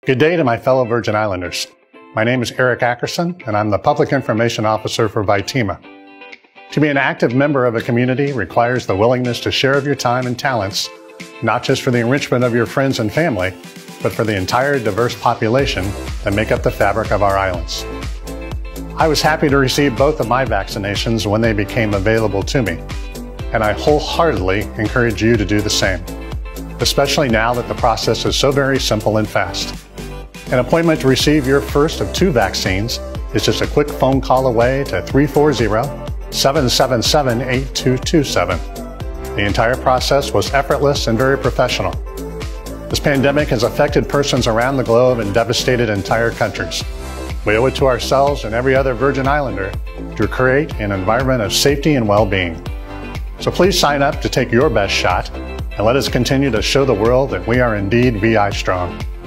Good day to my fellow Virgin Islanders. My name is Eric Ackerson, and I'm the Public Information Officer for Vitima. To be an active member of a community requires the willingness to share of your time and talents, not just for the enrichment of your friends and family, but for the entire diverse population that make up the fabric of our islands. I was happy to receive both of my vaccinations when they became available to me, and I wholeheartedly encourage you to do the same, especially now that the process is so very simple and fast. An appointment to receive your first of 2 vaccines is just a quick phone call away to 340-777-8227. The entire process was effortless and very professional. This pandemic has affected persons around the globe and devastated entire countries. We owe it to ourselves and every other Virgin Islander to create an environment of safety and well-being. So please sign up to take your best shot and let us continue to show the world that we are indeed VI strong.